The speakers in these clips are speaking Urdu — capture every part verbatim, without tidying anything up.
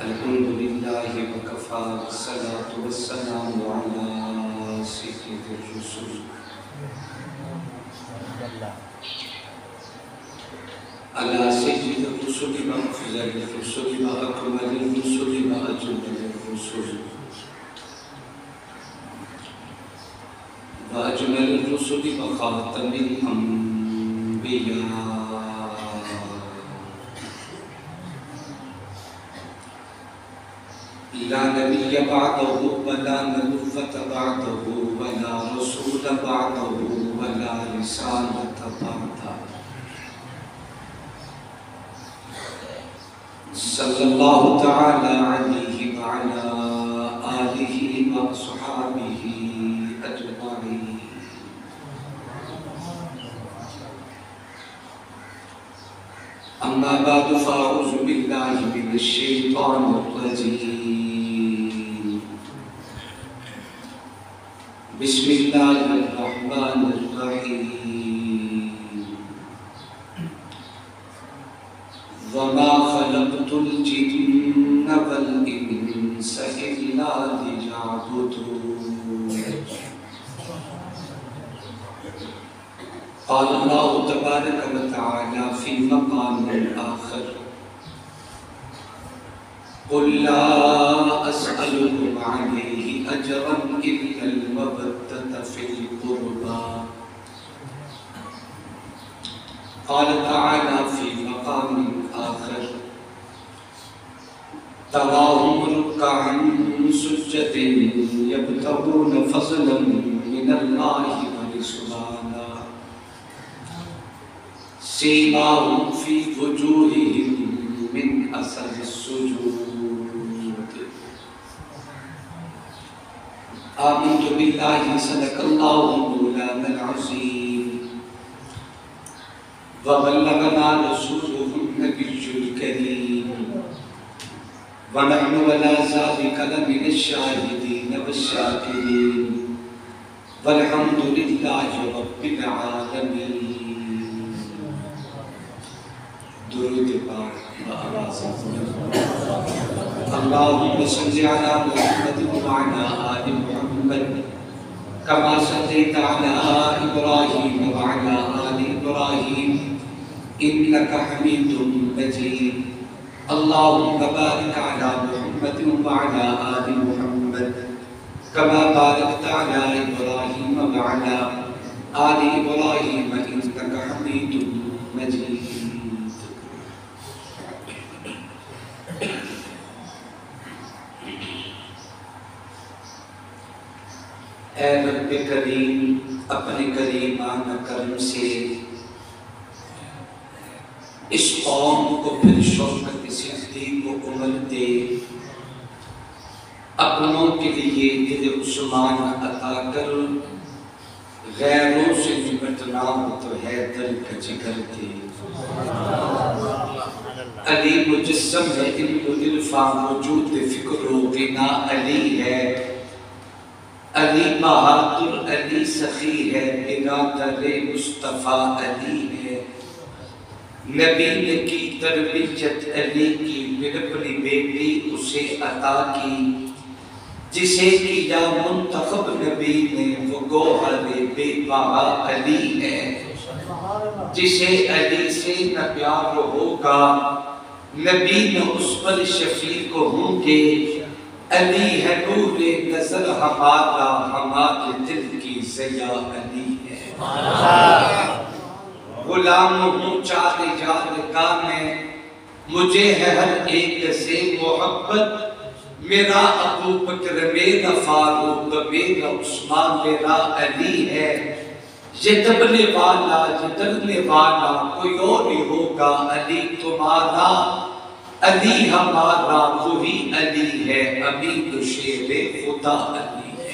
الحمد لله وكفى والصلاة والسلام على سيد الرسل على سيد الرسل وأفضل الرسل وأكمل الرسل وأجمل الرسل وأجمل الرسل وخاتم الأنبياء لا نبي بعده ولا نبوة بعده ولا رسول بعده ولا رسالة بعده صلى الله تعالى عليه وعلى آله وصحابه أجمعين. أما بعد فأعوذ بالله من الشيطان الرجيم. بسم الله الرحمن الرحيم. وما خلقت الجن والإنس إلا ليعبدون. قال الله تبارك وتعالى في مقام آخر: قل لا أسألكم عليه أجرا إلا المودة في القربى. قال تعالى في مقام آخر: تراهم ركعا سجدا يبتغون فضلا من الله ورضوانا سيماهم في وجوههم من أثر السجود. آمنت بالله صدق الله مولانا العظيم وبلغنا رسوله النبي الكريم ونحن على ذلك لمن الشاهدين والشاكرين والحمد لله رب العالمين. درود پاک اللهم صل على محمد وعلى آل محمد كما صليت على إبراهيم وعلى آل إبراهيم إنك حميد مجيد. اللهم بارك على محمد وعلى آل محمد كما باركت على إبراهيم وعلى آل إبراهيم إنك حميد مجيد. اے رب کریم، اپنے کریمانہ کرم سے اس قوم کو پھر شوکت صدیق و عمر دے، اپنوں کے لیے دل عثمان عطا کر، غیروں سے نمٹنا تو ہے دل کا جگر دے. علی مجسم ہے، علم و عرفان وجود فکر و غنا علی ہے. علی بہادر علی سخی ہے، برادر مصطفیٰ علی ہے. نبی نے کی تربیت علی کی، پھر اپنی بیٹی اسے عطا کی. جسے کیا منتخب نبی نے وہ گوہر بے بہا علی ہے. جسے علی سے نہ پیار ہوگا نبی نہ اس پر شفیق ہوں گے. علی ہے نور نظر ہمارا، ہمارے دل کی ضیاء علی ہے. غلام ہوں چار جار کا میں، مجھے ہے ہر ایک سے محبت. میرا ابو بکر، میرا فاروق، میرا عثمان، میرا علی ہے. یہ دبنے والا، یہ ڈرنے والا کوئی اور ہی ہوگا. علی تمہارا، علی ہمارا، وہی علی ہے. ابھی تو شیر خدا علی ہے.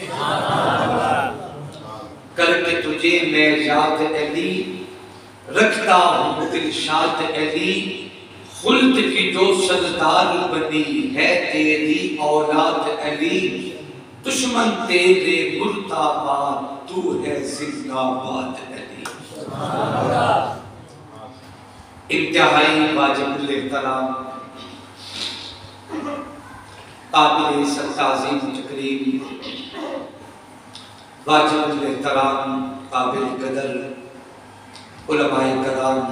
کر کے تجھے میں یاد علی، رکھتا ہوں دل شاد علی. خلد کی جو سردار بنی ہے تیری اولاد علی. دشمن تیرے مرداباد، تو ہے زندہ باد علی. انتہائی واجب الاحترام قابل تعظیم تقریم واجب الاحترام قابل قدر علماء کرام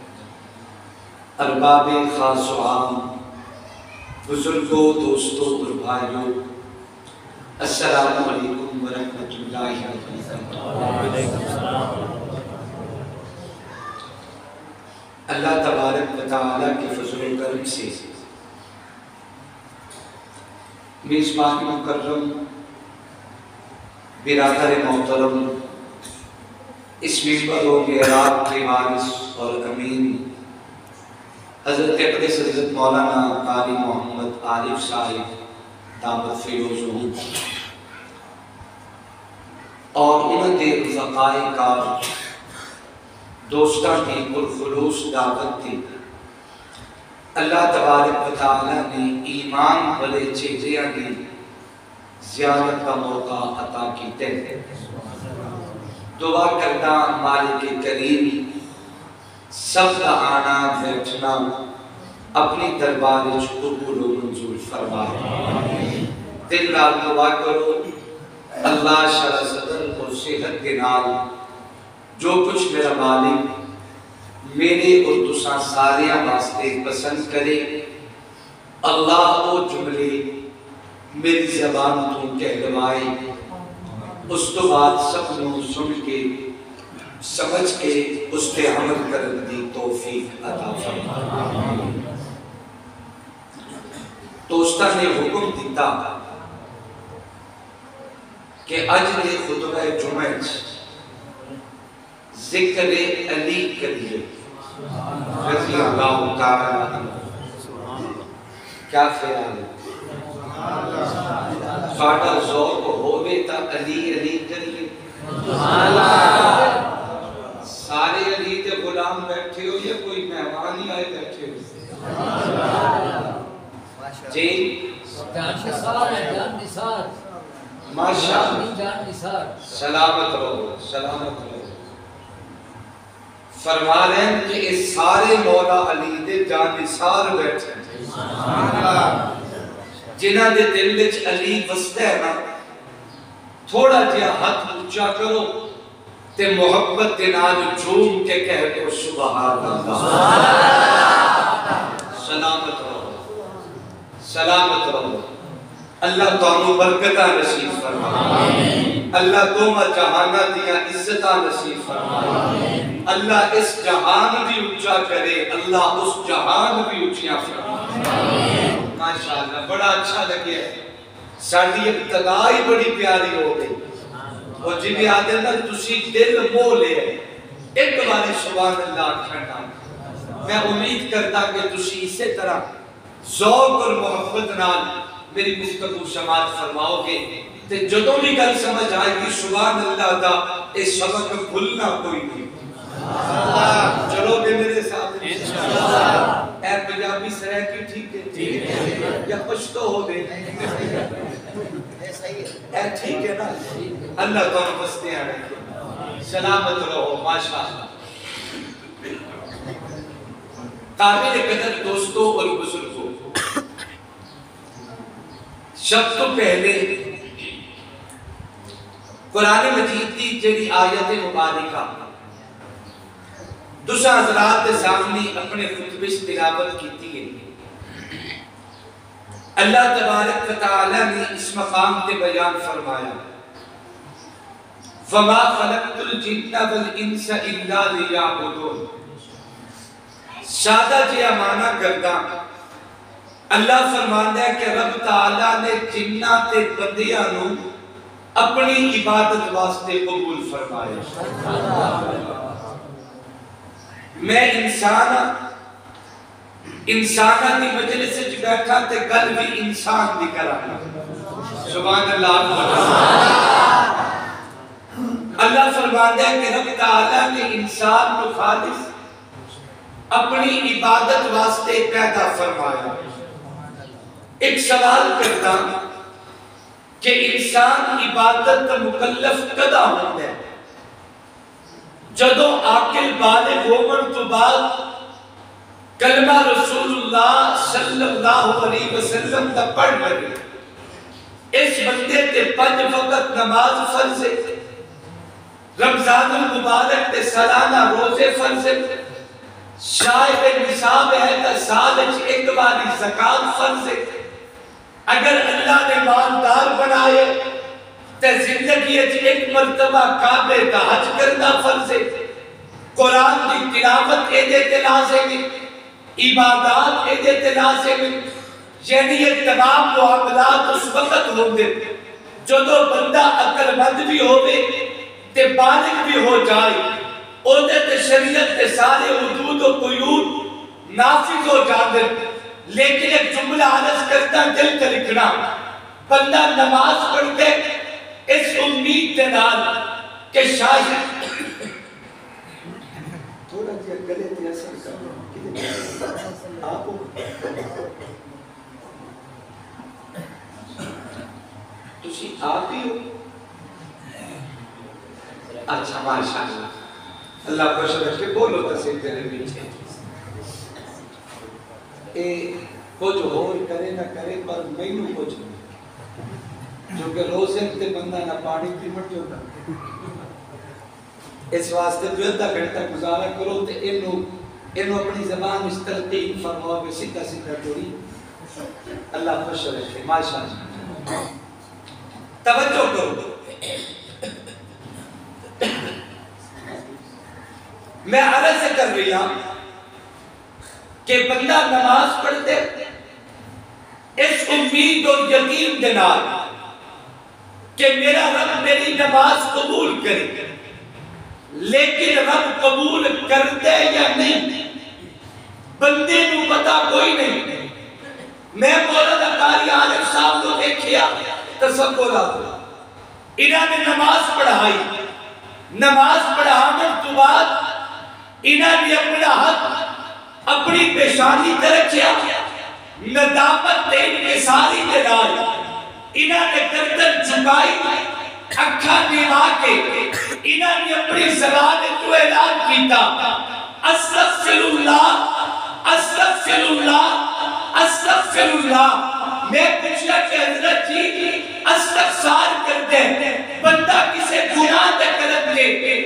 ارباب خاص و عام بزرگوں دوستوں اور بھائیوں السلام علیکم ورحمۃ اللہ وبرکاتہ۔ اللہ تبارک و تعالیٰ کے فضل و کرم سے میزبان مکرم برادر محترم اس منبر و محراب کے وارث اور امین حضرت اقدس حضرت مولانا قاری محمد عارف صاحب دامت فیروزہم اور انہوں نے رفقائے کار دوستاں کی پرخلوص دعوت دی اللہ تبارک و تعالیٰ نے ایمان والے چہرے کی زیارت کا موقع عطا کیتے ہیں۔ دعا کرتا مالک کریم سب کا آنا بیٹھنا اپنی دربار قبول و منظور فرمائے۔ دل نال دعا کرو اللہ شرح صدر کو صحت کے نال جو کچھ میرا مالک میرے اور تساں ساریاں واسطے پسند کرے اللہ وہ جملے میری زبان تو کہلوائے اس تو بعد سب نو سن کے سمجھ کے اس پہ عمل کرن دی توفیق عطا فرمائے۔ دوستاں نے حکم دیتا کہ اج دے خطبہ جمعہ ذکر علی کریے رضی اللہ تعالیٰ عنہ۔ کیا خیال ہے؟ ساڑھا ذوق ہوئے تا علی علی کریے۔ سارے علی کے غلام بیٹھے ہو یا کوئی مہمان ہی آئے بیٹھے ہو؟ جی جان نثار ہے، جان نثار ماشاءاللہ جان نثار سلامت رہو سلامت رہو۔ فرما رہے ہیں کہ اس سارے مولا علی دے جان نثار بیٹھے جنہ دے دل وچ علی وسدا ہے نا تھوڑا جہا ہاتھ اونچا کرو تے محبت دے نال جھوم کے کہہ دو سبحان اللہ۔ سلامت رہو سلامت رہو۔ اللہ تانوں برکتاں نصیب فرمائے، اللہ دوما جہانہ دیا عزتاں نصیب فرمائے، اللہ اس جہان بھی اونچا کرے، اللہ اس جہان بھی اونچیاں فرمائے۔ ماشاءاللہ بڑا اچھا لگے، ساڑھی ابتدائی بڑی پیاری ہو گئی اور جنہیں آدھے نا تسی دل مو لے ایک بارے سبحان اللہ کھڑنا۔ میں امید کرتا کہ تسی اسی طرح ذوق اور محبت نال میری گفتگو سماعت فرماؤ گے تے جدوں بھی گل سمجھ آئے گی سبحان اللہ دا اس سبق بھولنا کوئی نہیں۔ چلو گے میرے ساتھ انشاءاللہ۔ اے پنجابی سرائے کی ٹھیک ہے یا پشتو ہو گئے اے ٹھیک ہے نا؟ اللہ تو ہم بستے ہیں سلامت رہو ماشاءاللہ۔ قابل قدر دوستوں اور بزرگوں، شب تو پہلے قرآن مجید کی جڑی آیت مبارکہ دوسرا حضرات کے سامنے اپنے خطبے سے تلاوت کیتی ہے۔ اللہ تبارک و تعالیٰ نے اس مقام تے بیان فرمایا وَمَا خَلَقْتُ الْجِنَّ وَالْإِنسَ إِلَّا لِيَعْبُدُونَ۔ سادہ جی معنی کردا اللہ فرماندا ہے کہ رب تعالیٰ نے جنات تے بندیاں نو اپنی عبادت واسطے قبول فرمایا۔ میں انسان انسانہ کی مجلس سے بیٹھا تے گل بھی انسان بھی کرانا۔ سبحان اللہ۔ اللہ فرماتا ہے کہ رب تعالیٰ نے انسان کو خالص اپنی عبادت واسطے پیدا فرمایا۔ ایک سوال کرتا کہ انسان عبادت کا مکلف کدا ہوتا ہے؟ جدوں عاقل بالغ ہومن تو بعد کلمہ رسول اللہ صلی اللہ علیہ وسلم دا پڑھ لگے اس بندے تے پنج وقت نماز فرض ہے، رمضان المبارک تے سالانہ روزے فرض ہے، شاہد نصاب ہے تا سال وچ ایک باری زکات فرض ہے، اگر اللہ نے مالدار بنائے تے زندگی وچ ایک مرتبہ کعبے دا حج کرنا فرض ہے، قرآن کی تلاوت ایدے تے لازم ہے، عبادات ایدے تے لازم ہے، یعنی یہ تمام معاملات اس وقت ہوندے جدو بندہ عقل مند بھی ہوئے تے بالغ بھی ہو جائے، اودے تے شریعت تے سارے حدود و قیود نافذ ہو جاندے۔ لیکن ایک جملہ عرض کرتا دل کا لکھنا، بندہ نماز پڑھتے اس امید کے نال کہ شاید تھوڑا جی گلے تے اثر کرو آپ تسی آپ ہی ہو؟ اچھا ماشاءاللہ، اللہ کو شرف کے بولو تسیم تیرے بیچے اے کچھ اور کرے نہ کرے پر میں نو کچھ نہیں، جو کہ روزے تے بندہ نہ پانی پی مٹ جو گا، اس واسطے جو ادھا گھنٹہ گزارا کرو تے انو انو اپنی زبان اس تلقین فرماؤ گے سیدھا سیدھا توڑی، اللہ خوش رکھے ماشاءاللہ۔ توجہ کرو، میں عرض کر رہی ہوں کہ بندہ نماز پڑھتے اس امید اور یقین کے نال کہ میرا رب میری نماز قبول کرے، لیکن رب قبول کرتے یا نہیں بندے کو پتا کوئی نہیں۔ میں مولانا قاری عارف صاحب کو دیکھیا تصور آتا، انہوں نے نماز پڑھائی، نماز پڑھانے تو بعد انہوں نے اپنا ہاتھ اپنی پیشانی تے رکھیا، ندامت تے انکساری کے نال انہوں نے گردن جھکائی، اکھا نما کے انہوں نے اپنی زبان کو اعلان کیتا، استغفر اللہ استغفر اللہ استغفر اللہ۔ میں پوچھا کہ حضرت جی استغفار کرتے بندہ کسے گناہ دے کرتے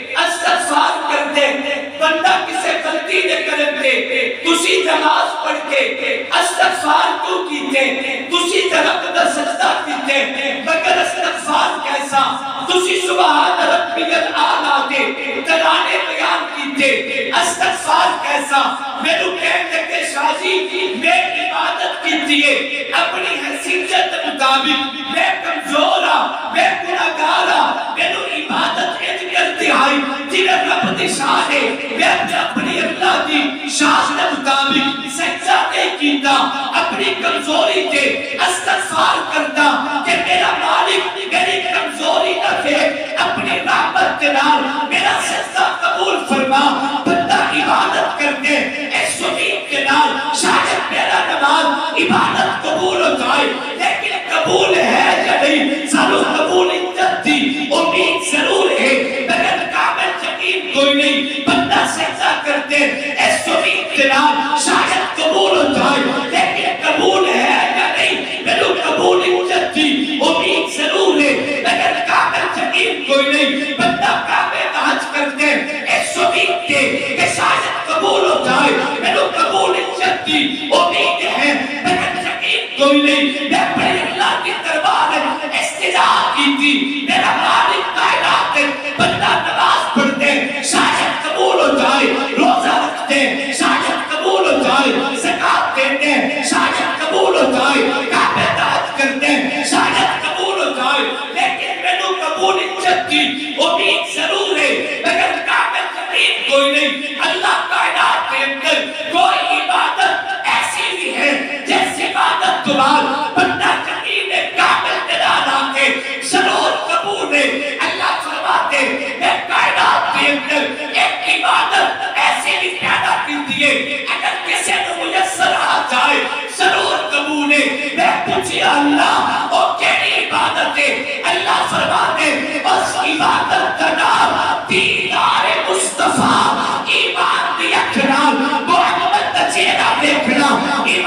استغفار کرتے بندہ کسے غلطی دے کرتے، تسی نماز پڑھ کے استغفار کیوں کیتے، تسی رب دا سجدہ کیتے، مگر استغفار کیسا، تسی سبحان ربی الاعلیٰ دے ترانے بیان کیتے، استغفار کیسا۔ میں نے کہتے کہ شاہ جی میں عبادت کیتی ہے اپنی حیثیت مطابق، میں کمزور ہاں، میں گناہگار ہاں، میں نے عبادت ایج کرتی آئی جنہیں رب دی شاہ ہے، میں اپنی اللہ دی شاہ کے مطابق سجدہ نہیں کیتا، اپنی کمزوری تے استغفار کرتا کہ میرا مالک میری کمزوری نہ دے، اپنی رحمت کے نال میرا سجدہ قبول فرما۔ بندہ عبادت کرتے اس امید کے نال شاید میرا نماز عبادت قبول ہو جائے، لیکن قبول ہے یا نہیں سانو قبول عزت دی امید ضرور ہے، مگر کامل یقین کوئی نہیں۔ بندہ سجدہ کرتے اس امید کے نال شاید قبول ہو جائے، لیکن قبول ہے یا نہیں میرے قبول عزت دی امید ضرور ہے، مگر کامل یقین کوئی نہیں۔ بندہ کعبے کا حج کرتے اس امید کے کہ شاید قبول ہو جائے، میرے قبول عزت دی امید ہے، مگر یقین کوئی نہیں۔ میں اپنے اللہ کی دربار استدعا کی تھی، میرا مالک کائنات بندہ نماز پڑھتے شاید قبول ہو جائے، روزہ رکھتے شاید قبول ہو جائے، زکات دیتے شاید قبول ہو جائے، کعبے کا حج کرتے شاید قبول ہو جائے، لیکن میرے قبول عزت کی امید ضرور ہے، مگر کامل یقین کوئی نہیں۔ اللہ کائنات کے اندر کوئی عبادت ایسی بھی ہے جیسے عبادت کے بعد بندہ یقین کامل دلال آتے ضرور قبول ہے۔ اللہ فرماتے میں کائنات کے اندر ایک عبادت ایسی بھی پیدا کی دیئے، اگر کسی نے میسر آ جائے ضرور قبول ہے۔ میں پوچھے اللہ وہ کیڑی عبادت ہے، اللہ فرماتے اس عبادت کا نام دیدار مصطفیٰ، ایمان دی اکھنا محمد دا چہرہ دیکھنا، ایمان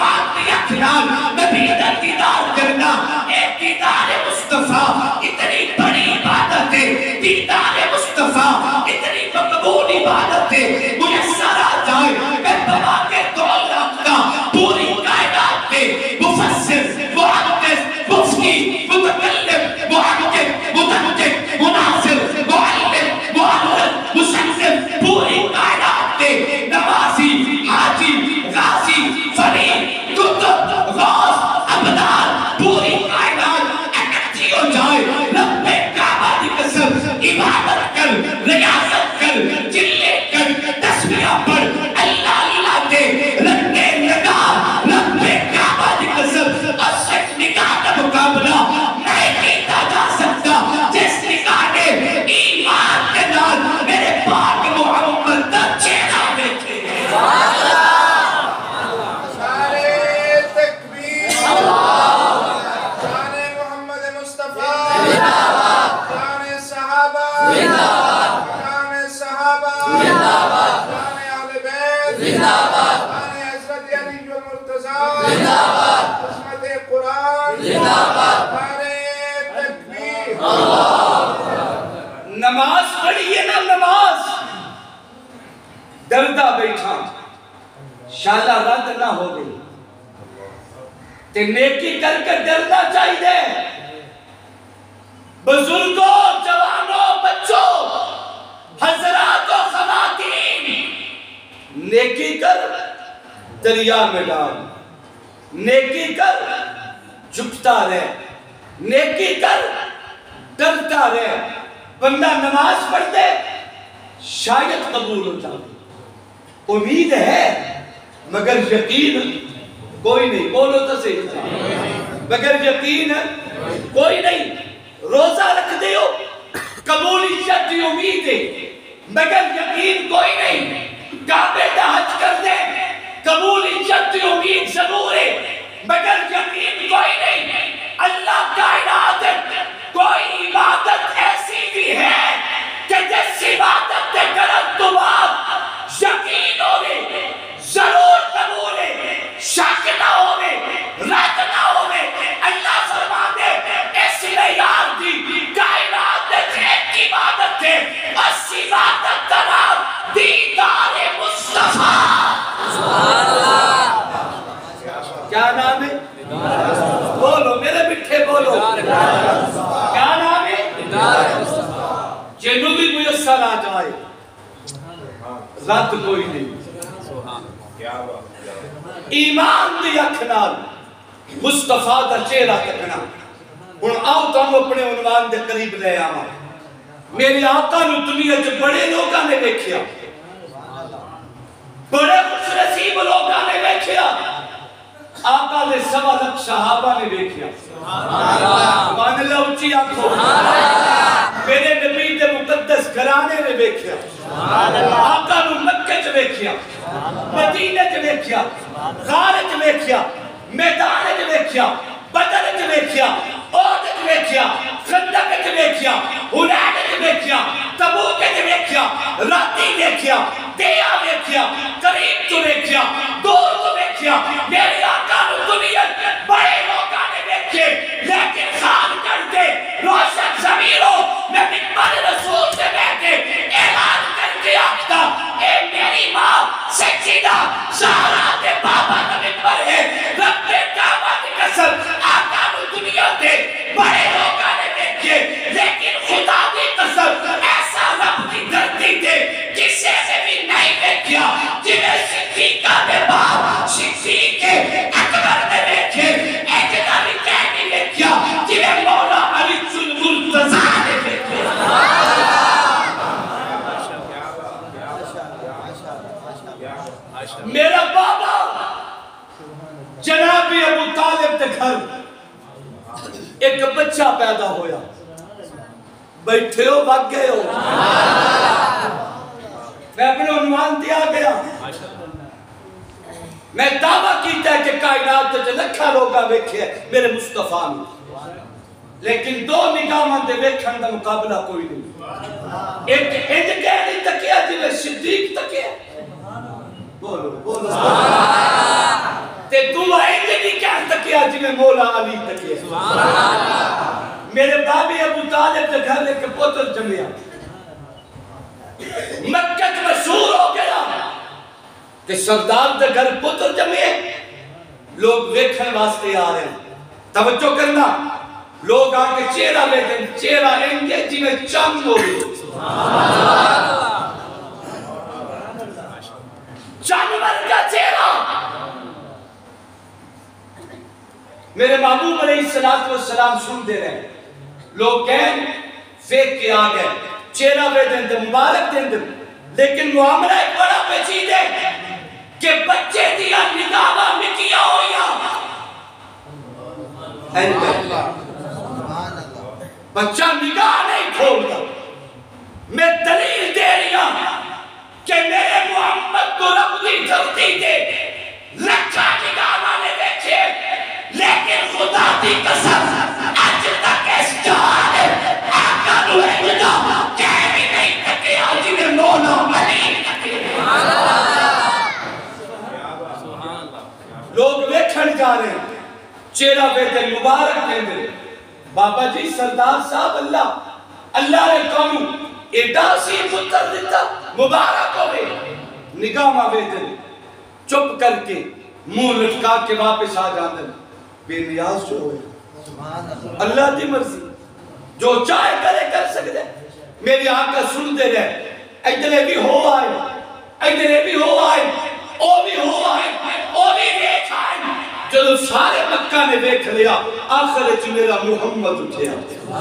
دے میسر آ جائے میں بنا کے دو لاکھتا پوری کائنات کے مفسر محدث مفتی متکلم محقق مدقق مناظر معلم معلم مصنف پوری کائنات کے نمازی حاجی غازی فرید کتب غوث ابدال پوری کائنات اکٹھی ہو جائے رب کعبہ کی قسم عبادت کر ریاضت کر چلے کر تسبیح پڑھ اللہ اللہ دے رکھے نگاہ رب کعبہ کی قسم اس نگاہ کا مقابلہ نہیں کیتا جا سکتا جس نگاہ نے ایمان کے نال میرے پاک محمد کا چہرہ دیکھے نماز پڑھیے نا نماز ڈردا بیٹھا شالا رد نہ ہو گئی تے نیکی کر کے ڈرنا چاہیے بزرگوں جوانوں بچوں حضرات و خواتین نیکی کر دریا میں ڈال نیکی کر جھکتا رہ نیکی کر ڈرتا رہ بندہ نماز پڑھ دے شاید قبول ہو جائے امید ہے مگر یقین کوئی نہیں بولو تو صحیح مگر یقین کوئی نہیں روزہ رکھ دے ہو قبولیت کی امید ہے مگر یقین کوئی نہیں کعبے کا حج کر دے قبولیت کی امید ضرور ہے مگر یقین کوئی نہیں اللہ کائنات کوئی عبادت ایسی بھی ہے کہ جس عبادت کے کرم تو آپ یقین ہوئے ضرور قبول ہے شک نہ ہوئے رد نہ ہوئے اللہ فرما دے اس معیار دی کائنات ایک عبادت ہے اس عبادت کا نام دیدار مصطفیٰ کیا نام ہے بولو میرے مٹھے بولو کیا نام ہے جنوں بھی میسر آ جائے رد کوئی نہیں ایمان دی اکھ نال مصطفیٰ دا چہرہ تکنا ہن آؤ تم اپنے عنوان دے قریب لے آواں میرے آقا نو دنیا وچ بڑے لوگاں نے ویکھیا بڑے خوش نصیب لوگاں نے ویکھیا آقا نے سوا لکھ صحابہ نے دیکھیا سبحان اللہ اونچی آنکھو میرے نبی دے مقدس گھرانے نے دیکھیا آقا نے مکہ چ دیکھیا مدینہ چ دیکھیا غار چ دیکھیا میدان چ دیکھیا بدر چ دیکھیا احد چ دیکھیا خندق چ دیکھیا حنین چ دیکھیا تبوک چ دیکھیا راتی دیکھیا دیا دیکھیا قریب تو دیکھیا دور تو دیکھیا میرے آقا نے دنیا بڑے لوگاں نے دیکھے لیکن خان کر دے روشن ضمیروں میں منبر رسول سے بیٹھے اعلان کر کے آختا اے میری ماں سیدہ زہرا دے بابا کا منبر ہے رب کعبہ کی قسم آقا نے دنیا دے بڑے لوگاں نے دیکھے لیکن خدا کی قسم ایسا رب کی دھرتی دے کسے نے بھی نہیں دیکھیا جنہیں صدیقہ نے باپ صدیق اکبر نے دیکھے ایجدہ بھی کہہ نہیں دیکھیا جنہیں مولا علی المرتضی نے دیکھے میرا بابا جناب ابو طالب کے گھر ایک بچہ پیدا ہویا بیٹھے ہو بھگ گئے ہو میں اپنے عنوان دیا گیا میں دعویٰ کیتا ہے کہ کائنات جو لکھا لوگا ویکھے میرے مصطفیٰ نے لیکن دو نگاہ دے ویکھن دا مقابلہ کوئی نہیں ایک انج کہہ نہیں تکیا جنہیں صدیق تکیا بولو بولو تے تو انج نہیں کہہ تکیا جنہیں مولا علی تکیا میرے بابی ابو طالب کے گھر ایک پوتر جمعیا مکہ مشہور ہو گیا کہ سردار دے گھر پتر جمعے لوگ ویکھن واسطے آ رہے ہیں. توجہ کرنا، لوگ آ کے چہرہ ویکھن، چہرہ انگے جی میں چم ہو گئی، جانور کا چہرہ. میرے محبوب علیہ السلام سن دے رہے ہیں، لوگ کہیں فیک کے آ گئے، چہرہ وے دیں دے مبارک دیں دے، لیکن معاملہ ایک بڑا پیچیدہ ہے کہ بچے دیا نگاہ مٹیا ہویا بچہ نگاہ نہیں کھولتا. میں دلیل دے رہا کہ میرے محمد کو رب دی دھرتی دے لکھا نگاہ والے بیٹھے، لیکن خدا دی قسم آج تک اس جہان ہے آقا نو نگاہ کہہ بھی نہیں تکے آج میں مولا علی تکے. لوگ ویکھن جا رہے ہیں، چہرہ بیٹے مبارک دیں دے. بابا جی سردار صاحب اللہ اللہ نے قوم ایڈا سی پتر دیتا مبارک ہوئے. نگاہ ماں بیٹے چپ کر کے منہ لٹکا کے واپس آ جاتے ہیں. بے نیاز جو ہوئے اللہ دی مرضی جو چاہے کرے کر سکتے. میری آقا سن دے رہے، ادھرے بھی ہو آئے، ادھرے بھی ہو آئے، او بھی ہو آئے، او بھی دیکھ آئے. جب سارے مکہ نے دیکھ لیا، آخر چ میرا محمد اٹھیا.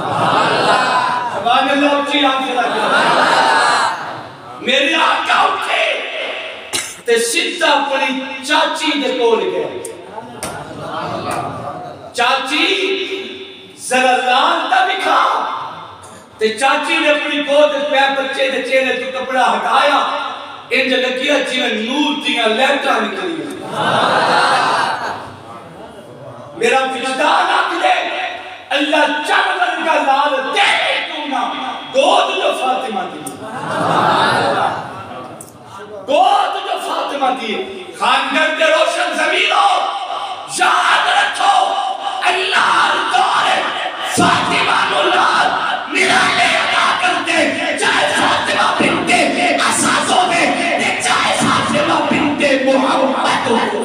سبحان اللہ اچھی آنکھ لگا. میرے آقا اٹھے تے سیدھا اپنی چاچی دے کول گئے. چاچی ذرا لانتا بھی کھا. تے چاچی نے اپنی گود پہ بچے دے چہرے تو کپڑا ہٹایا، انج لگیا جی میں نور دیاں لہٹاں نکلی. میرا وجدان آکھ دے اللہ چمن کا لال دے کیوں نہ گود جو فاطمہ دی، گود جو فاطمہ دی. خانگن کے روشن زمینوں یاد رکھو اللہ دور فاطمہ نولاد نرالے ادا کرتے، چاہے فاطمہ بنتے اساسوں میں، چاہے فاطمہ بنتے محمد ہو.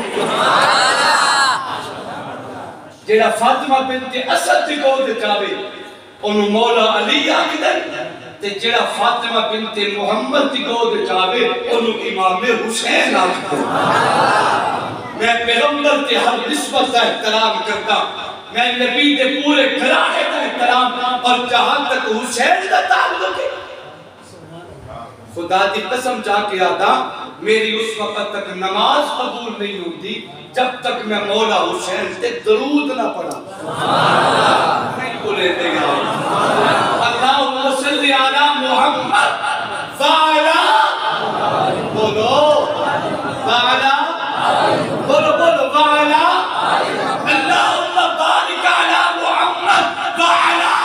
جیڑا فاطمہ بنت اسد دی گود چاہے انہوں مولا علی آکھدن، تے جیڑا فاطمہ بنت محمد دی گود چاہے انہوں امام حسین آکھدن. میں پیغمبر کے ہر نسبت کا احترام کرتا، میں نبی کے پورے گھرانے کا احترام، اور جہاں تک حسین کا تعلق ہے خدا دی قسم چاہ کے آتا میری اس وقت تک نماز قبول نہیں ہوتی جب تک میں مولا حسین تے درود نہ پڑھا. نہیں بولے دے گا اللہم صلی علی محمد وعلا، بولو وعلا، بولو بولو وعلا، اللہم بارک علی محمد وعلا.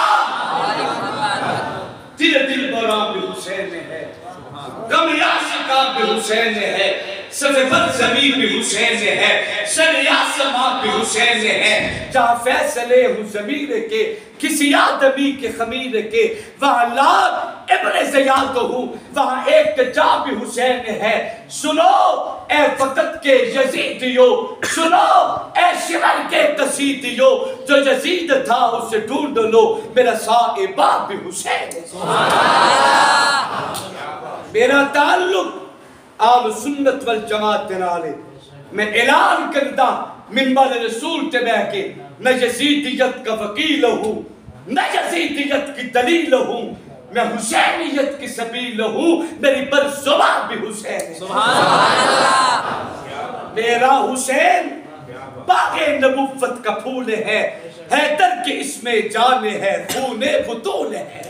تیرے دل برام بھی حسین میں ہے، غم یاسکا بھی حسین میں ہے، صفت زمین بھی حسین میں ہے، سر یاسمات بھی حسین میں ہے. جہاں فیصلے ہوں ضمیر کے کسی آدمی کے خمیر کے، وہاں لاد ابن زیاد ہوں، وہاں ایک جا بھی حسین میں ہے. سنو اے وقت کے یزیدیو، سنو اے شمر کے قصیدیو، جو یزید تھا اسے ڈھونڈ لو، میرا صاحبہ بھی حسین ہے. میرا تعلق آل سنت والجماعت نالے. میں اعلان کردہ منبر رسول تے بہ کے نہ یزیدیت کا وکیل ہوں، نہ یزیدیت کی دلیل ہوں، میں حسینیت کی سبیل ہوں. میری بر زبان بھی حسین ہے. میرا حسین باغ نبوت کا پھول ہے، حیدر کے اس میں جان ہے، خون بطول ہے.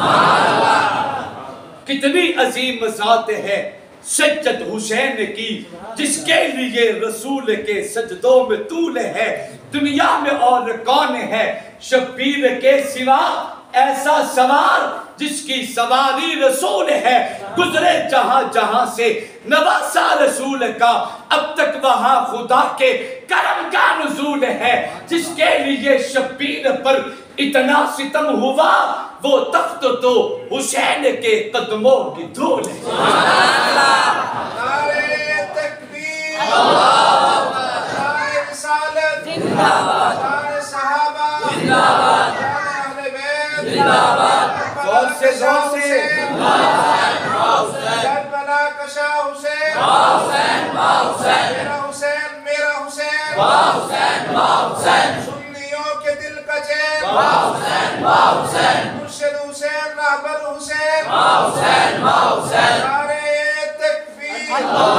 کتنی عظیم ذات ہے سجد حسین کی، جس کے لیے رسول کے سجدوں میں طول ہے. دنیا میں اور کون ہے شبیر کے سوا ایسا سوار جس کی سواری رسول ہے. گزرے جہاں جہاں سے نواسا رسول کا، اب تک وہاں خدا کے کرم کا نزول ہے. جس کے لیے شبیر پر اتنا ستم ہوا وہ تخت تو حسین کے قدموں کی دھول ہے. نعرہ تکبیر، نعرہ رسالت، نعرہ صحابہ، نعرہ اہل بیت، زور سے زور سے کربلا کا شاہ حسین، میرا حسین میرا حسین، سنیوں کے دل کا چین، مرشد حسین رہبر حسین، نعرہ تکبیر.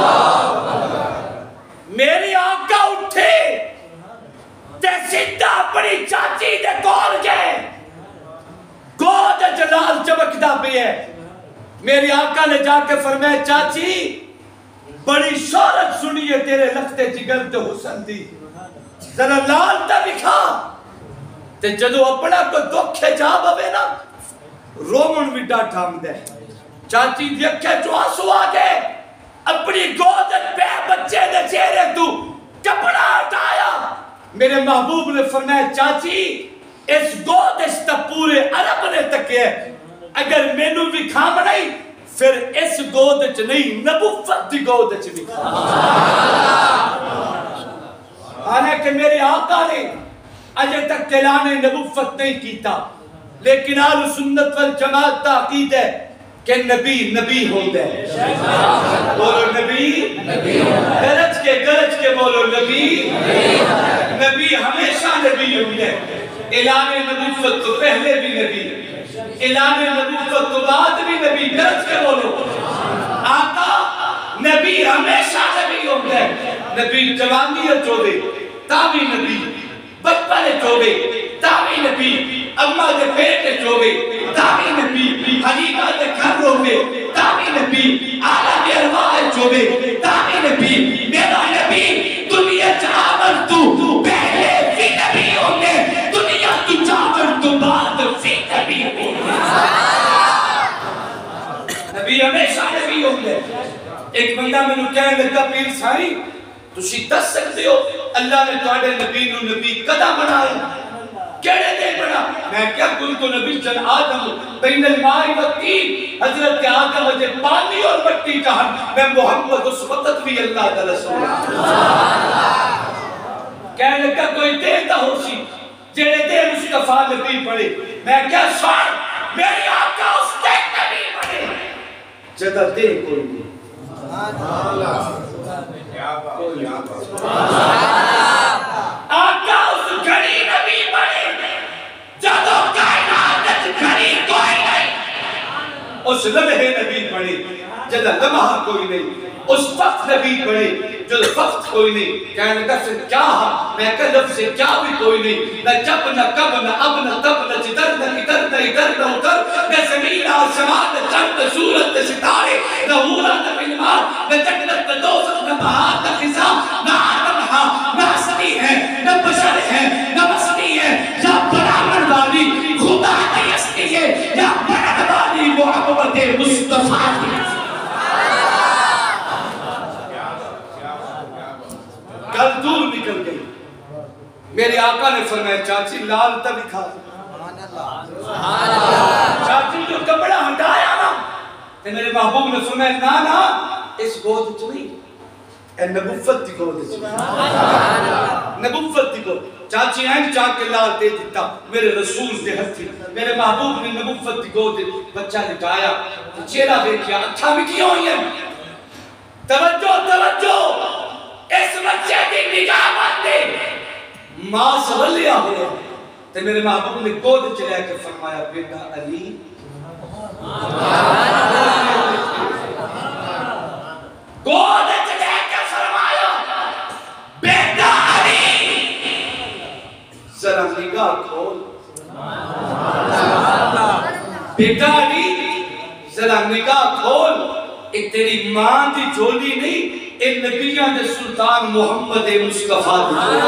میری آقا اٹھے تے سیدھا اپنی چاچی دے کول گئے. گود جلال چمکدا پئی ہے. میری آقا نے جا کے فرمایا چاچی بڑی شہرت سنی ہے تیرے لختے جگر تے حسن دی، ذرا لال تے دکھا. تے جدو اپنا کو دکھ جا بوے نا رومن وڈا ٹھام دے. چاچی دی اکھے جو آنسو آ گئے. اپنی گود پہ بچے دے چہرے تو کپڑا ہٹایا. میرے محبوب نے فرمایا چاچی اس گود اس تا پورے عرب نے تکے اگر مینو بھی کھام نہیں پھر اس گود چ نہیں نبوت دی گود چ بھی. حالانکہ میرے آقا نے اجے تک اعلان نبوت نہیں کیتا، لیکن اہل سنت والجماعت کا عقیدہ ہے کہ نبی نبی ہوتا ہے. بولو نبی، گرج کے گرج کے بولو نبی. نبی ہمیشہ نبی ہوتا ہے. اعلان نبوت تو پہلے بھی نبی، اعلان نبوت تو بعد بھی نبی. گرج کے بولو آقا نبی ہمیشہ نبی ہوتا ہے. نبی جوانی چوبے تابی نبی، بچپن چوبے تابی نبی، اماں دے پیٹ چوبے تابی نبی، حلیمہ دے گھر روبے تابی نبی، عالم ارواح چوبے تابی نبی. میرا نبی دنیا چاور تو پہلے بھی نبی ہوگے، دنیا تو چاور تو بعد بھی نبی ہوگے. نبی ہمیشہ نبی ہوگے. ایک بندہ میں نے کہنے لگا پیر سائی تسی دس سکتے ہو اللہ نے تواڈے نبی نو نبی کدا بنایا؟ کیڑے دے بنا؟ میں کیا کنت نبی جن آدم بین الماء والطین. حضرت آدم وجہ پانی اور مٹی جہاں میں محمد اس وقت بھی اللہ تعالی رسول. کہنے لگا کوئی دیتا ہو سی جڑے دے مصطفیٰ نبی پڑھے. میں کیا سوال میری آقا اس دے نبی پڑھے جدہ دے کوئی نہیں. آقا اس گھڑی نبی بنے جدو کائنات گھڑی کوئی نہیں. اس لمحے نبی بنے جدو لمحہ کوئی نہیں. اس وقت نبی بنے جدو وقت کوئی نہیں. کہنے لگا سے کیا ہاں میں کہ لفظ سے کیا بھی کوئی نہیں. نہ جب نہ کب نہ اب نہ تب نہ جدر نہ ادھر نہ ادھر نہ ادھر نہ زمین نہ آسمان نہ چند نہ سورت نہ ستارے نہ ہورا نہ بیمار نہ جنت نہ دوزخ نہ بہار نہ خزاں نہ آدم ہاں نہ ہستی ہے نہ بشر ہے نہ مستی ہے یا برابر والی خدا کی ہستی ہے یا برابر والی محبت مصطفیٰ کی. کل دور نکل گئی. میرے آقا نے فرمایا چاچی لال تا دکھا. چاچی جو کپڑا ہٹایا نا تو میرے محبوب نے فرمایا نا نا اس گود چ نہیں اے نبوت دی گود چ. نبوت دی گود. چاچی ہیں چاہ کے لال دے دیتا میرے رسول دے ہتھی. میرے محبوب نے نبوت دی گود بچہ لٹایا چہرہ دیکھیا اچھا بھی کیوں ہوئی ہے. توجہ توجہ اس بچے کی نگاہ بندے ماں سولیا ہوا. تو میرے محبوب نے گود چلے کے فرمایا بیٹا علی گود چلے کے فرمایا بیٹا علی ذرا نگاہ کھول. بیٹا علی ذرا نگاہ کھول. ایک تیری ماں دی جھولی نہیں اے نبیان دے سلطان محمد مصطفیٰ دی جھولی.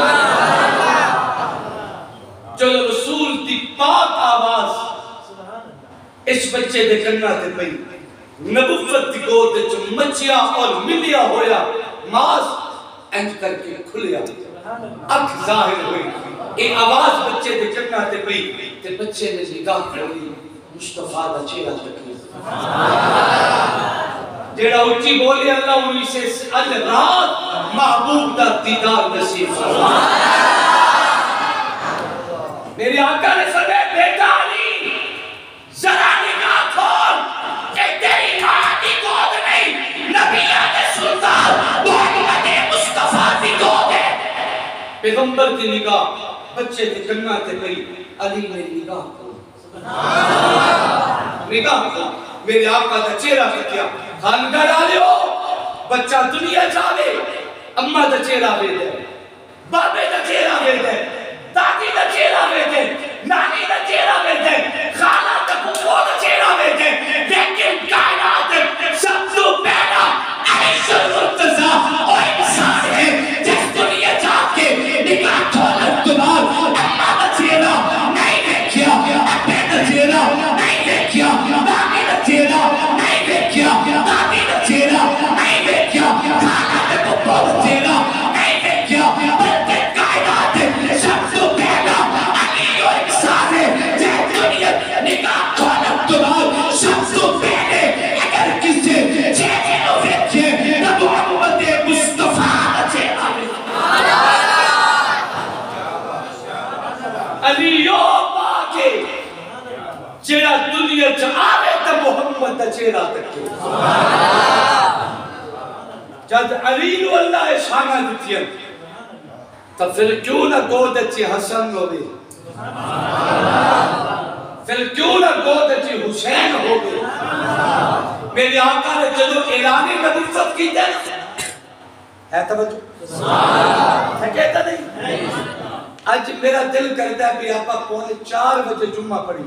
جو رسول دی پاک آواز اس بچے دے کرنا دے پئی نبوت دی گود چ مچیا اور ملیا ہویا ماس انج کر کے کھلیا اکھ ظاہر ہوئی. اے آواز بچے دے کرنا دے پئی تے بچے نے نگاہ کھڑی مصطفیٰ دا چہرہ تکیے جیڑا اچھی بولی اللہ انہی سے اج رات محبوب دا دیدار نصیب فرما میری آقا نے فرمایا بیٹا علی ذرا نگاہ کھول کہ تیری ماں کی گود نہیں نبیان سلطان محمد مصطفیٰ کی گود ہے پیغمبر کی نگاہ بچے کے کنہ تے گئی علی نے نگاہ کھول نگاہ کھول میرے آقا دا چہرہ کیا خانگاہ ڈالیو بچہ دنیا چاہے اممہ دا چہرہ بے دے بابے دا چہرہ بے دے دادی دا چہرہ بے دے نانی دا چہرہ بے دے خالہ دا پپو دا چہرہ بے دے لیکن کائنات سب تو پہلا عیش المرتضی اور انسان ہے جس دنیا چاہ کے نگاہ کھولت دماغ اممہ دا چہرہ نہیں دیکھیا ابے دا چہرہ نہیں دیکھیا باقی دا چہرہ نہیں دیکھیا دادی دا چہرہ نہیں دیکھیا خالہ دا پپو دا چہرہ نہیں دیکھیا بلکہ کائنات سب تو پہلا علی اور انسان ہے جس دنیا نگاہ کھولت دماغ سب تو پہلے اگر کسی چہرے نو دیکھے تو محمد مصطفیٰ دا چہرہ علی یو باقی جیڑا دنیا چاہے تا محمد دا چہرہ تکے جد علی نو اللہ شانہ دیتی ہے تو پھر کیوں نہ گود اچھی حسن ہوگی پھر کیوں نہ گود اچھی حسین ہوگی میری آقا نے جدو اعلان نبوت کی دے ہے توجہ ہے کہتا نہیں آج میرا دل کرتا ہے بھی آپا پونے چار بجے جمعہ پڑھی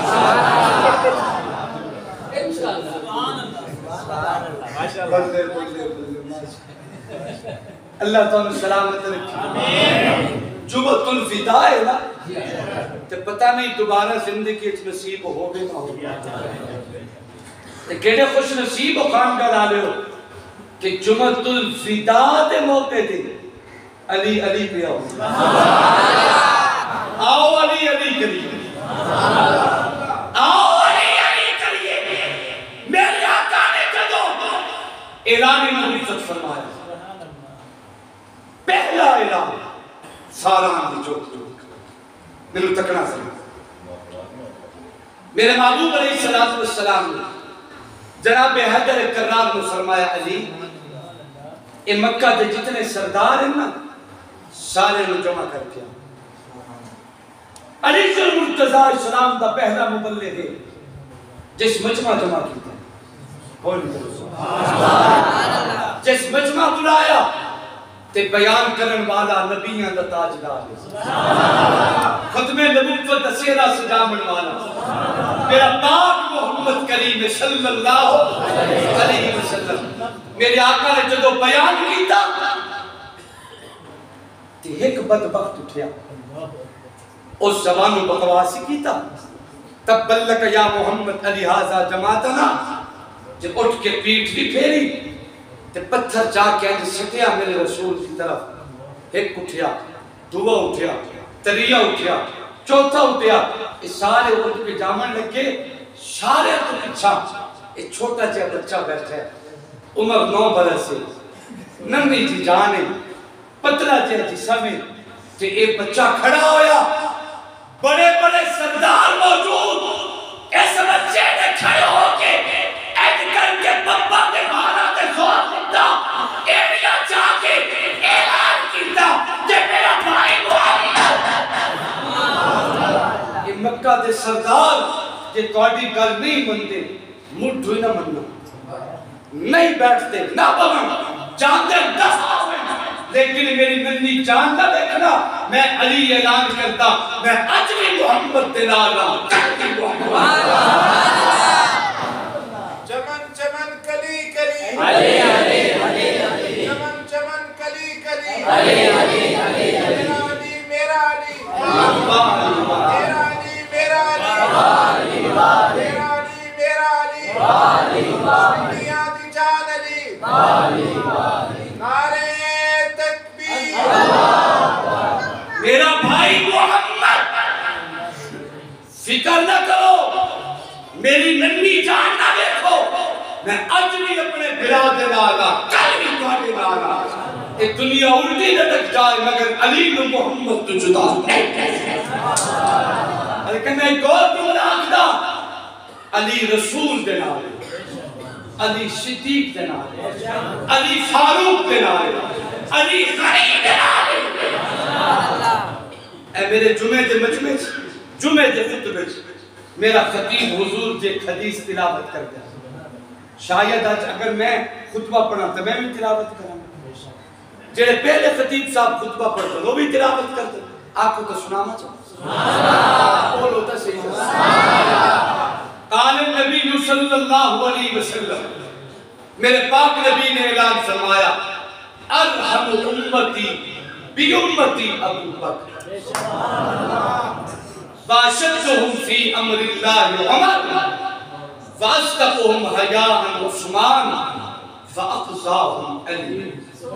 بلدے بلدے بلدے اللہ تعالیٰ سلامت رکھی جمعۃ الوداع ہے نا تو پتہ نہیں دوبارہ زندگی اچھ نصیب ہو گئے نہ ہو تو کہنے خوش نصیب و خان کا ڈالے ہو کہ جمعۃ الوداع دے موقع دے علی علی پہ آؤ آؤ علی علی کریے آؤ علی علی کریے میرے آقا نے جدو اعلان نبوت فرمایا پہلا اعلان ساران دی جوت جوت میرے تکنا سے میرے محبوب علیہ السلام نے جناب حیدر کرار نے فرمایا علی اے مکہ دے جتنے سردار ہیں نا سارے نے جمع کر کیا علی المرتضی اسلام دا پہلا مبلغ ہے جس مجمع جمع کیتا جس مجمع بلایا تے بیان کرن والا نبیان دا تاجدار ختم نبوت دا سیرہ سجامن والا میرا پاک محمد کریم صلی اللہ علیہ وسلم میرے آقا نے جدو بیان کیتا تے ایک بدبخت اٹھیا اس زبانو بکواسی کیتا تب بلک یا محمد علی حاضر جماعتنا جب اٹھ کے پیٹ بھی پھیری تے پتھر جا کے آج سٹیا میرے رسول کی طرف ایک اٹھیا دعا اٹھیا تریہ اٹھیا چوتھا اٹھیا اس سارے اٹھ کے جامن لگے سارے تو پچھا ایک چھوٹا جا بچہ بیٹھا ہے عمر نو برس سے نمی جی جانے پتلا جا جسا میں تے ایک بچہ کھڑا ہویا بڑے بڑے سردار موجود اس بچے نے کھڑے ہو کے ایک کر کے پپا کے مارا تے زور دیتا ایریا چاہ کے اعلان کیتا کہ میرا بھائی محمد یہ مکہ دے سردار یہ توڑی گل نہیں مندے مٹھ ہوئی نہ مننا نہیں بیٹھتے نہ بغن جانتے دفع ہوئے لیکن میری ننی جان نہ دیکھنا میں علی اعلان کرتا میں اج بھی محمد دلالا کرتی محمد چمن چمن کلی کلی علی علی علی چمن چمن کلی کلی علی علی علی میرا علی میرا علی اللہ میرا علی میرا علی علی میرا علی میرا علی علی دنیا دی جان علی علی نعرے تکبیر میرا بھائی محمد فکر نہ کرو میری ننی جان نہ دیکھو میں اج بھی اپنے بھرا دے نالا کل بھی تواڈے نالا یہ دنیا الٹی نہ تک جائے مگر علی بن محمد تو جدا نہیں لیکن میں ایک اور جملہ آکھدا علی رسول دے نالے علی صدیق دے نالے علی فاروق دے نالے علی غنی دے نالے اے میرے جمعے دے مجمع جمعے دے خطبے میرا خطیب حضور جے حدیث تلاوت کرتا ہے شاید آج اگر میں خطبہ پڑھا تو میں بھی تلاوت کروں جڑے پہلے خطیب صاحب خطبہ پڑھتے وہ بھی تلاوت کرتے آپ کو تو سنانا چاہتا بولو تو صحیح قال النبی صلی اللہ علیہ وسلم میرے پاک نبی نے اعلان فرمایا ارحم امتی بی امتی ابو بکر فاشدهم فی امر اللہ عمر فاستقهم حیاء عثمان فاقضاهم علی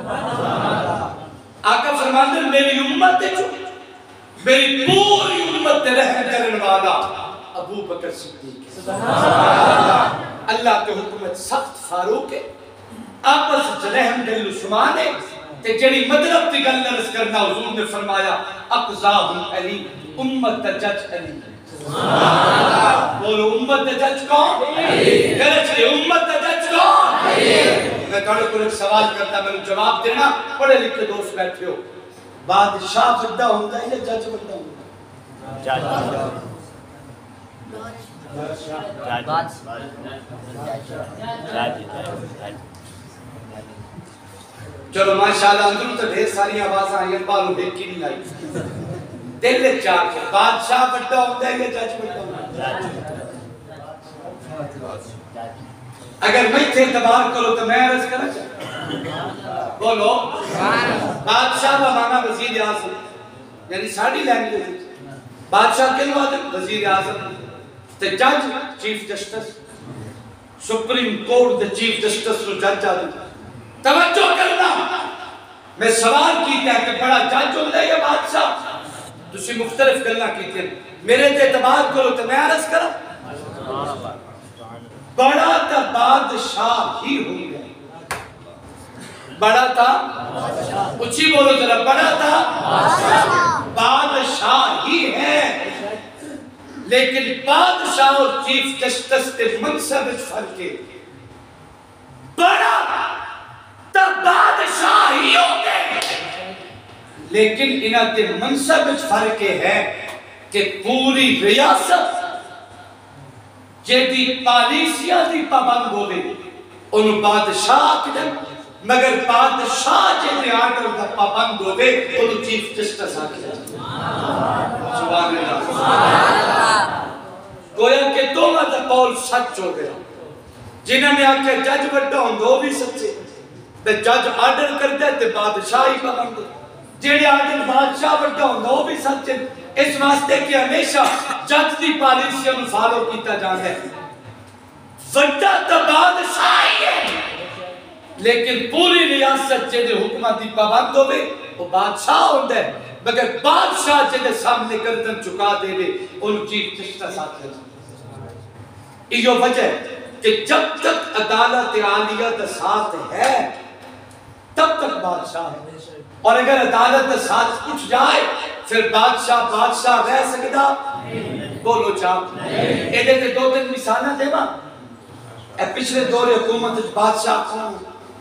آقا فرماتے ہیں میری امت ہے میری پوری امت رحم کرنے والا ابو بکر صدیق اللہ کے حکمت سخت فاروق ہے آپس رحم دل عثمان ہے کہ جڑی مطلب تی گل نرس کرنا حضور نے فرمایا اقضاهم علی امت تا جج علی بولو امت تا جج کون گرچ لے امت تا جج کون میں کہنے کو ایک سوال کرتا میں نے جواب دینا پڑھے لکھے دوست بیٹھے ہو بادشاہ بندہ ہوتا ہے یا جج بندہ ہوتا ہے چلو ماشاءاللہ اندر تو ڈھیر ساری آواز آئی ہیں بالوں دیکھ کی نہیں لائی دل چاہ کے بادشاہ بڑا ہوتا ہے یا جج بڑا ہوتا ہے اگر میں تھے اعتبار کرو تو میں عرض کرنا چاہتا بولو بادشاہ کا معنی وزیر اعظم یعنی ساڑھی لینگویج بادشاہ کے لوگ وزیر اعظم تے جج چیف جسٹس سپریم کورٹ دے چیف جسٹس نو جج آدم توجہ کرنا میں سوال کیتا ہے کہ بڑا جج ہوتا ہے یا بادشاہ تسی مختلف گلنا کیتے ہیں میرے تے اعتبار کرو تو میں عرض کرا بڑا تا بادشاہ ہی ہوں گے بڑا تا اچھی بولو ذرا بڑا تا بادشاہ ہی ہے لیکن بادشاہ اور چیف جسٹس کے منصب فرق ہے بڑا تا بادشاہ ہی ہوتے لیکن انہاں تے منصب فرق ہے کہ پوری ریاست جیدی پالیسیاں دی پابند ہوئے انہوں بادشاہ آکدن مگر بادشاہ جیدی آرڈر دا پابند ہوئے انہوں چیف جسٹس آکدن سبحان اللہ گویا کہ دونوں دا قول سچ ہو گیا جنہوں نے آکے جج بڑھا ہوں دو بھی سچے تے جج آرڈر کرتے تے بادشاہی پابند ہوئے جیڑے آرڈر بادشاہ بڑھا ہوں دو بھی سچے اس واسطے کہ ہمیشہ جج دی پالیسی ہم فالو کیتا جانا ہے وڈا تا بادشاہی ہے لیکن پوری ریاست جیدے حکمت دی پابند ہوئے وہ بادشاہ ہوتا ہے مگر بادشاہ جیدے سامنے گردن چکا دے وے ان چیف جسٹس آتے ہیں یہ وجہ ہے کہ جب تک عدالت عالیہ دا ساتھ ہے تب تک بادشاہ ہے اور اگر عدالت دا ساتھ اٹھ جائے پھر بادشاہ بادشاہ رہ سکتا بولو چاپ ایدے تے دو تین مثالہ دے با اے پچھلے دور حکومت بادشاہ کون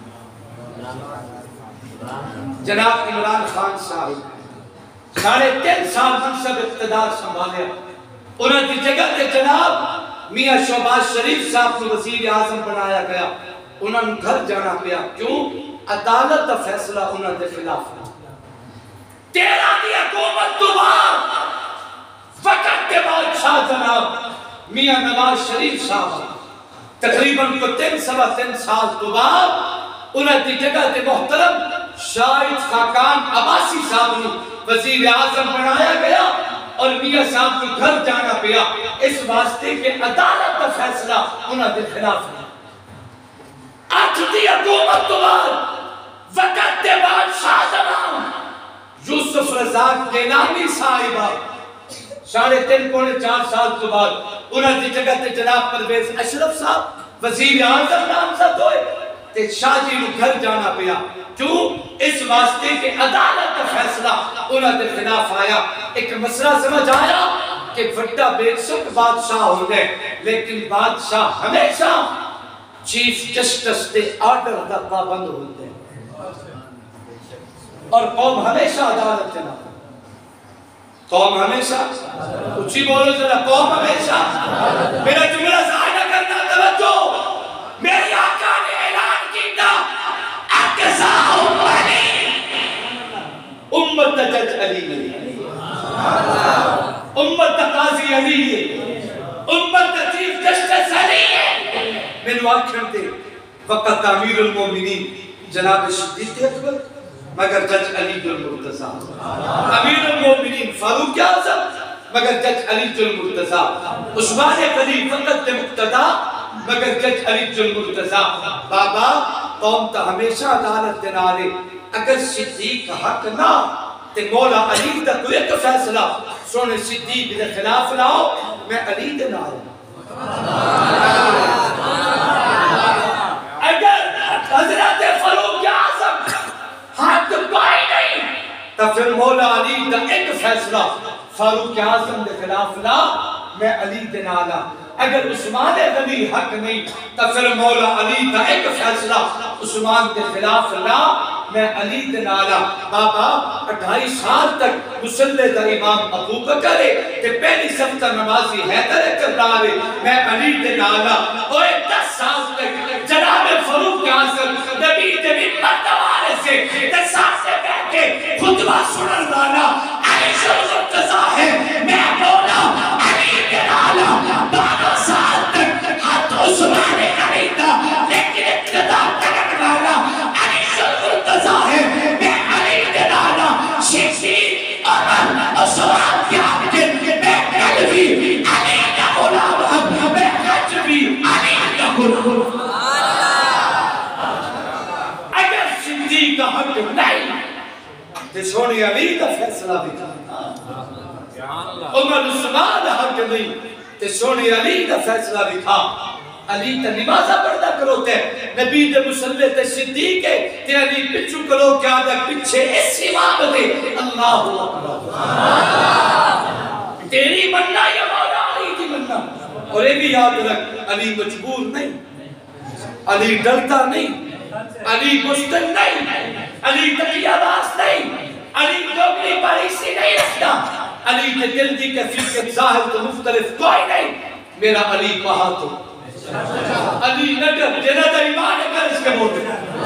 جناب عمران خان صاحب ساڑھے تین سال منصب اقتدار سنبھالیا انہوں کی جگہ تے جناب میاں شہباز شریف صاحب کو وزیر اعظم بنایا گیا انہوں نے گھر جانا پیا کیوں عدالت کا فیصلہ انہوں نے خلاف تیرہ دی حکومت تو بعد وقت کے بادشاہ جناب میاں نواز شریف صاحب تقریباً کو تین سوا تین سال تو بعد انہوں نے جگہ تے محترم شاہد خاقان عباسی صاحب نے وزیر اعظم بنایا گیا اور میاں صاحب کو گھر جانا پیا اس واسطے کہ عدالت کا فیصلہ انہوں نے خلاف ہے آٹھ دی حکومت تو بعد وقت کے بادشاہ جناب یوسف رضا گیلانی صاحبہ ساڑھے تین پونے چار سال تو بعد انہوں نے جگہ تے جناب پرویز اشرف صاحب وزیر اعظم نامزد ہوئے تے شاہ جی نو گھر جانا پیا کیوں اس واسطے کہ عدالت کا فیصلہ انہوں نے خلاف آیا ایک مسئلہ سمجھ آیا کہ بڑا بے شک بادشاہ ہو گئے لیکن بادشاہ ہمیشہ چیف جسٹس دے آرڈر دا پابند ہوتے ہیں اور قوم ہمیشہ عدالت جنا قوم ہمیشہ اچھی بولو ذرا قوم ہمیشہ میرا جملہ ضائع کرنا توجہ میری آقا نے اعلان کیتا اقصا امتی امت جج علی امت قاضی علی امت چیف جسٹس علی میں نے آکھن دے وقت امیر المومنین جناب صدیق اکبر مگر جج علی المرتضی امیر المومنین فاروق اعظم مگر جج علی المرتضی عثمان غنی فقط مقتدا مگر جج علی المرتضی بابا قوم تا ہمیشہ عدالت دنالے اگر صدیق حق نہ تے مولا علی دا کوئی ایک فیصلہ سونے صدیق دے خلاف لاؤ میں علی دنالے اگر حضرت فاروق اعظم حق کوئی نہیں تو پھر مولا علی دا ایک فیصلہ فاروق اعظم دے خلاف لا میں علی دنالا اگر عثمان غنی حق نہیں تو پھر مولا علی دا ایک فیصلہ عثمان دے خلاف لا میں علی دنالا بابا اٹھائی سال تک مسلح دا امام ابو بکر کہ پہلی سفتہ نمازی حیدر کرنالے میں علی دنالا اور دس سال تک جناب فاروق اعظم نبی دے ممبر دوارے سے دس سال سے بیٹھے خطبہ سنن والا علی المرتضی ہے میں مولا علی دنالا بارہ سال تک حد عثمان غنی دا لیکن اقتدار تک والا علی المرتضی ہے میں علی دنالا شیخی عمر عثمان کی عبد میں قلبی علی کا غلام میں قلبی علی کا غلام اگر صدیق کا حق نہیں تے سونی علی کا فیصلہ بھی تھا عمر عثمان حق نہیں تے سونی علی کا فیصلہ بھی تھا علی تے نمازہ پڑھتا کرو تے نبی دے مسلح تے صدیق ہے تے علی پچھو کرو کیا دے پچھے اس امام دے اللہ اکبر تیری مننا یا مولا علی کی مننا اور یہ بھی یاد رکھ علی مجبور نہیں علی ڈرتا نہیں علی مستن نہیں علی تقیہ باز نہیں علی دوگلی پاریسی نہیں رکھتا علی کے دل دی کفیت ظاہر تو مختلف کوئی نہیں میرا علی کہا تو علی نگر جنہ دا ایمان اگر اس کے موٹے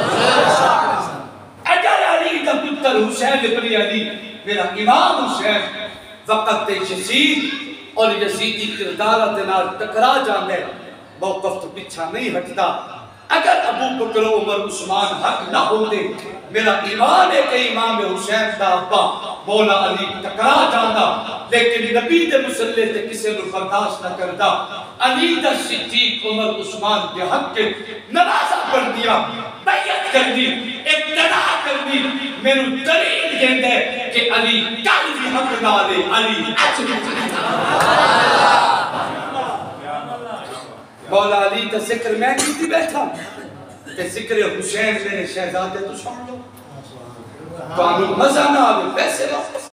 اگر علی دا پتر حسین ابن علی میرا امام حسین وقت یزید اور یزیدی کردارہ دنار ٹکرا جانے موقف تو پیچھا نہیں ہٹتا اگر ابو بکر و عمر عثمان حق نہ ہو دے میرا ایمان ہے کہ امام حسین دا ابا مولا علی ٹکرا جانا لیکن نبی دے مسلح تے کسے نو برداشت نہ کردا علی دا صدیق عمر عثمان دے حق کے نمازہ پڑھ دیا بیعت کر دی ابتدا کر دی میرے دلیل کہتے ہیں کہ علی کل بھی حق نہ لے علی مولا علی کا ذکر میں کی تھی بیٹھا کہ ذکر حسین میرے شہزادے تو سن لو تو مزہ نہ آگے پیسے واپس